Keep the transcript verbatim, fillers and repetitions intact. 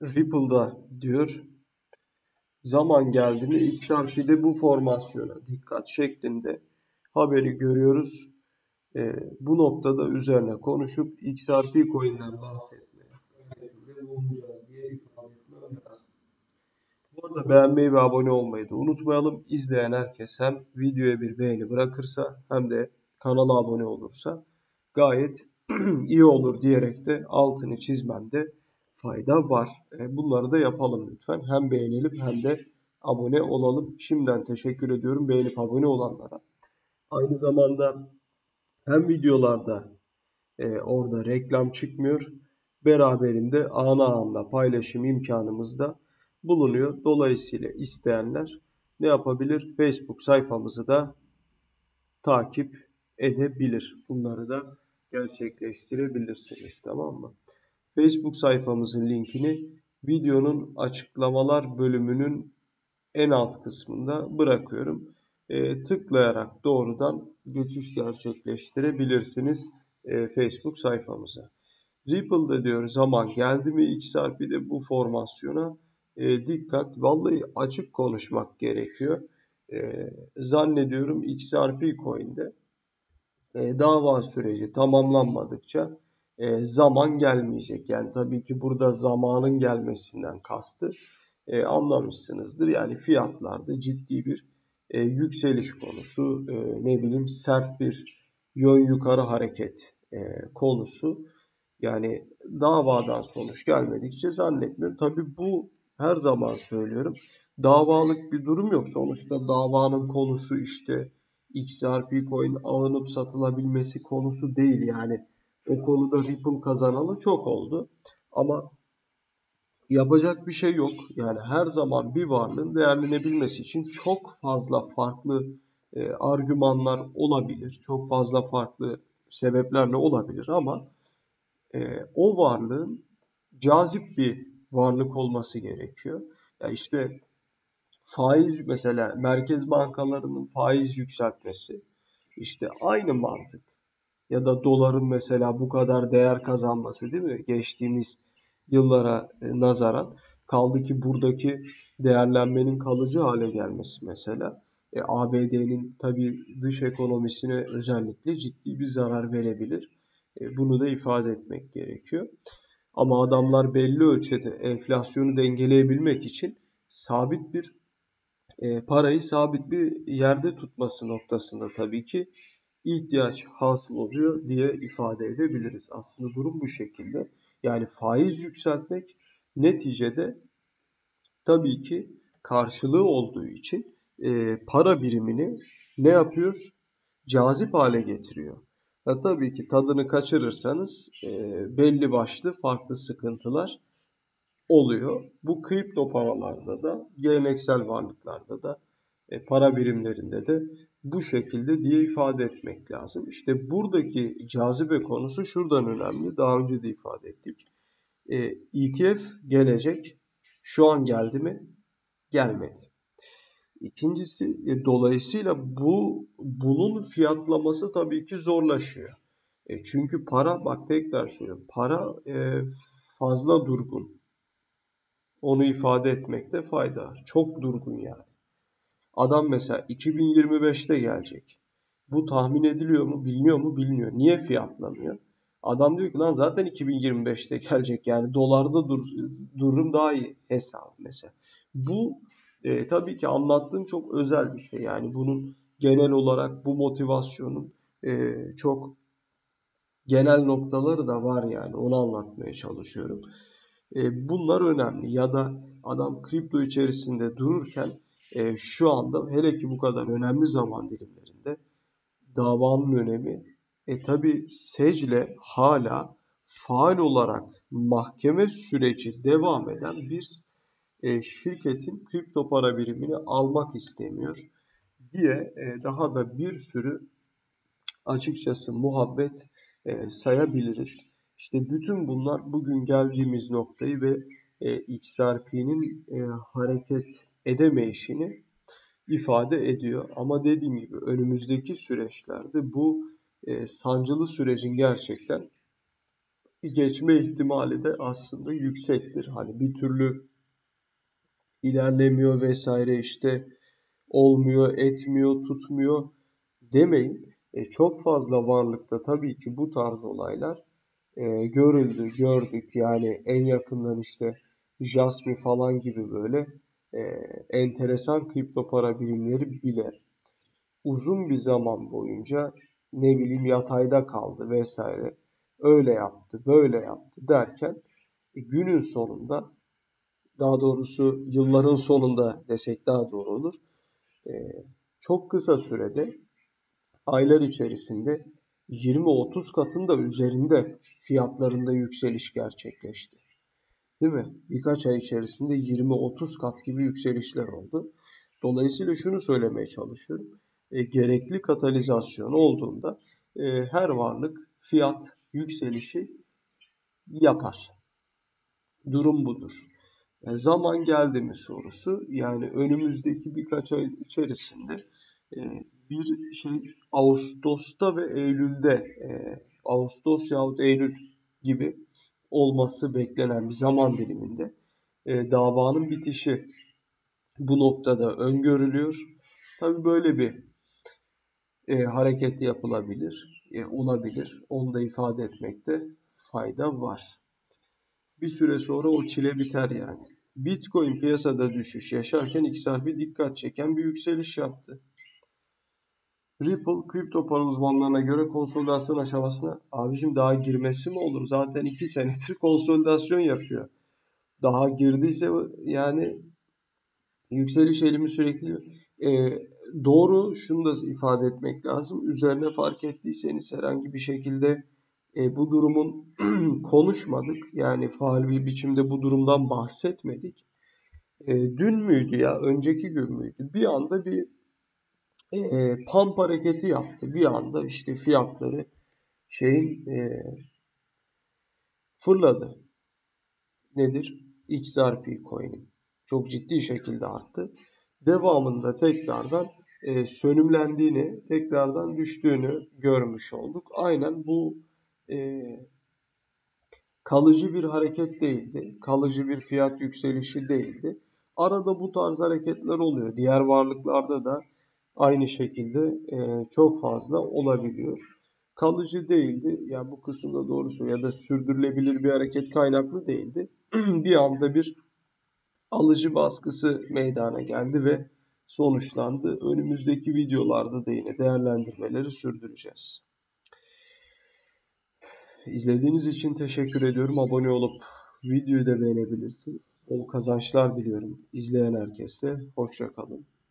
Ripple'da diyor zaman geldi mi X R P'de bu formasyona dikkat şeklinde haberi görüyoruz. E, bu noktada üzerine konuşup X R P coin'den bahsetmeye bulunacağız diye ifade etmem lazım. Bu arada beğenmeyi ve abone olmayı da unutmayalım. İzleyen herkes hem videoya bir beğeni bırakırsa hem de kanala abone olursa gayet iyi olur diyerek de altını çizmemde fayda var. Bunları da yapalım lütfen. Hem beğenelim hem de abone olalım. Şimdiden teşekkür ediyorum beğenip abone olanlara. Aynı zamanda hem videolarda e, orada reklam çıkmıyor. Beraberinde ana anla paylaşım imkanımız da bulunuyor. Dolayısıyla isteyenler ne yapabilir? Facebook sayfamızı da takip edebilir. Bunları da gerçekleştirebilirsiniz. Tamam mı? Facebook sayfamızın linkini videonun açıklamalar bölümünün en alt kısmında bırakıyorum. E, tıklayarak doğrudan geçiş gerçekleştirebilirsiniz e, Facebook sayfamıza. Ripple'da diyor zaman geldi mi X R P'de bu formasyona e, dikkat. Vallahi açık konuşmak gerekiyor. E, zannediyorum X R P coin'de e, dava süreci tamamlanmadıkça e, zaman gelmeyecek. Yani tabii ki burada zamanın gelmesinden kastı e, anlamışsınızdır. Yani fiyatlarda ciddi bir e, yükseliş konusu, e, ne bileyim sert bir yön yukarı hareket e, konusu. Yani davadan sonuç gelmedikçe zannetmiyorum. Tabii bu her zaman söylüyorum. Davalık bir durum yok. Sonuçta davanın konusu işte X R P coin alınıp satılabilmesi konusu değil. Yani o konuda Ripple kazanalı çok oldu. Ama yapacak bir şey yok. Yani her zaman bir varlığın değerlenebilmesi için çok fazla farklı e, argümanlar olabilir. Çok fazla farklı sebeplerle olabilir ama e, o varlığın cazip bir varlık olması gerekiyor. Ya işte faiz mesela merkez bankalarının faiz yükseltmesi işte aynı mantık. Ya da doların mesela bu kadar değer kazanması değil mi? Geçtiğimiz yıllara e, nazaran kaldı ki buradaki değerlenmenin kalıcı hale gelmesi mesela. E, A B D'nin tabii dış ekonomisine özellikle ciddi bir zarar verebilir. E, bunu da ifade etmek gerekiyor. Ama adamlar belli ölçüde enflasyonu dengeleyebilmek için sabit bir e, parayı sabit bir yerde tutması noktasında tabii ki ihtiyaç hasıl oluyor diye ifade edebiliriz. Aslında durum bu şekilde. Yani faiz yükseltmek neticede tabii ki karşılığı olduğu için e, para birimini ne yapıyor? Cazip hale getiriyor. Ve tabii ki tadını kaçırırsanız e, belli başlı farklı sıkıntılar oluyor. Bu kripto paralarda da, geleneksel varlıklarda da, e, para birimlerinde de bu şekilde diye ifade etmek lazım. İşte buradaki cazibe konusu şuradan önemli. Daha önce de ifade ettik. E, E T F gelecek. Şu an geldi mi? Gelmedi. İkincisi, e, dolayısıyla bu bunun fiyatlaması tabii ki zorlaşıyor. E, çünkü para, bak tekrar söylüyorum, para e, fazla durgun. Onu ifade etmekte fayda var. Çok durgun yani. Adam mesela iki bin yirmi beşte gelecek. Bu tahmin ediliyor mu, biliniyor mu, biliniyor. Niye fiyatlanıyor? Adam diyor ki lan zaten iki bin yirmi beşte gelecek yani dolarda dur, durum daha iyi hesabı mesela. Bu e, tabii ki anlattığım çok özel bir şey. Yani bunun genel olarak bu motivasyonun e, çok genel noktaları da var yani onu anlatmaya çalışıyorum. E, bunlar önemli. Ya da adam kripto içerisinde dururken e, şu anda hele ki bu kadar önemli zaman dilimlerinde davanın önemi e tabi Sec'le hala faal olarak mahkeme süreci devam eden bir e, şirketin kripto para birimini almak istemiyor diye e, daha da bir sürü açıkçası muhabbet e, sayabiliriz. İşte bütün bunlar bugün geldiğimiz noktayı ve e, X R P'nin e, hareket edemeyişini ifade ediyor. Ama dediğim gibi önümüzdeki süreçlerde bu e, sancılı sürecin gerçekten geçme ihtimali de aslında yüksektir. Hani bir türlü ilerlemiyor vesaire, işte olmuyor, etmiyor, tutmuyor demeyin. E, çok fazla varlıkta tabii ki bu tarz olaylar e, görüldü, gördük. Yani en yakından işte Jasmy falan gibi böyle e, enteresan kripto para birimleri bile uzun bir zaman boyunca ne bileyim yatayda kaldı vesaire. Öyle yaptı, böyle yaptı derken e, günün sonunda, daha doğrusu yılların sonunda desek daha doğru olur. E, çok kısa sürede, aylar içerisinde yirmi otuz katın da üzerinde fiyatlarında yükseliş gerçekleşti. Değil mi? Birkaç ay içerisinde yirmi otuz kat gibi yükselişler oldu. Dolayısıyla şunu söylemeye çalışıyorum. E, gerekli katalizasyon olduğunda e, her varlık fiyat yükselişi yapar. Durum budur. E, zaman geldi mi sorusu, yani önümüzdeki birkaç ay içerisinde e, bir şey Ağustos'ta ve Eylül'de e, Ağustos yahut Eylül gibi olması beklenen bir zaman diliminde e, davanın bitişi bu noktada öngörülüyor. Tabii böyle bir e, hareket yapılabilir, e, olabilir. Onu da ifade etmekte fayda var. Bir süre sonra o çile biter yani. Bitcoin piyasada düşüş yaşarken X R P dikkat çeken bir yükseliş yaptı. Ripple kripto para uzmanlarına göre konsolidasyon aşamasına, abicim daha girmesi mi olur? Zaten iki senedir konsolidasyon yapıyor. Daha girdiyse yani yükseliş eğilimi sürekli. Ee, doğru, şunu da ifade etmek lazım. Üzerine fark ettiyseniz herhangi bir şekilde e, bu durumun konuşmadık. Yani faal bir biçimde bu durumdan bahsetmedik. E, dün müydü ya? Önceki gün müydü? Bir anda bir e, pump hareketi yaptı. Bir anda işte fiyatları şeyin e, fırladı. Nedir? X R P coin'in çok ciddi şekilde arttı. Devamında tekrardan e, sönümlendiğini, tekrardan düştüğünü görmüş olduk. Aynen bu e, kalıcı bir hareket değildi. Kalıcı bir fiyat yükselişi değildi. Arada bu tarz hareketler oluyor. Diğer varlıklarda da aynı şekilde e, çok fazla olabiliyor. Kalıcı değildi. Yani bu kısımda doğru söylüyor. Ya da sürdürülebilir bir hareket kaynaklı değildi. Bir anda bir alıcı baskısı meydana geldi ve sonuçlandı. Önümüzdeki videolarda da yine değerlendirmeleri sürdüreceğiz. İzlediğiniz için teşekkür ediyorum. Abone olup videoyu da beğenebilirsiniz. Bol kazançlar diliyorum izleyen herkese. Hoşça kalın.